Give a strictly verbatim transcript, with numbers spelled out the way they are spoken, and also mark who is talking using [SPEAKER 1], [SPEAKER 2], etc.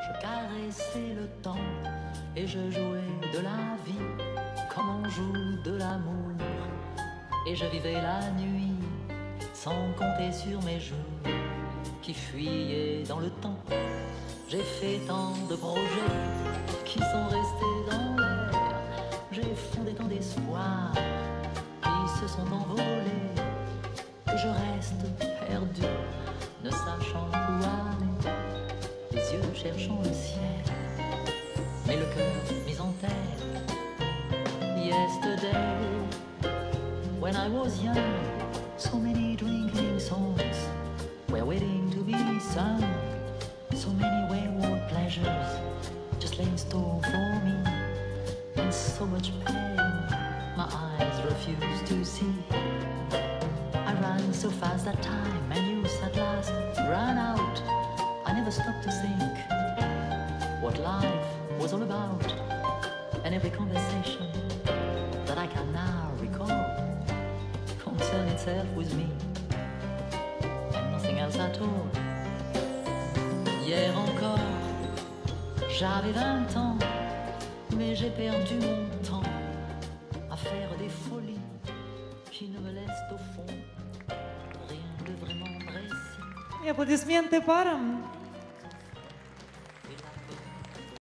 [SPEAKER 1] Je caressais le temps et je jouais de la vie comme on joue de l'amour. Et je vivais la nuit sans compter sur mes jours qui fuyaient dans le temps. J'ai fait tant de projets qui sont restés dans l'air. J'ai fondé tant d'espoirs qui se sont envolés. Et je reste perdu, ne sachant où aller, les yeux cherchant le ciel, mais le cœur mis en terre. Yesterday, when I was young, so many drinking songs were waiting to be sung. So many wayward pleasures just lay in store for me, and so much pain my eyes refused to see. I ran so fast that time and youth at last ran out. I never stopped to think what life was all about, and every conversation that I can now recall concerned itself with me and nothing else at all. Hier encore, j'avais vingt ans, mais j'ai perdu mon temps à faire des folies qui ne me laissent au fond rien de vraiment précis.
[SPEAKER 2] И аплодисменты парам.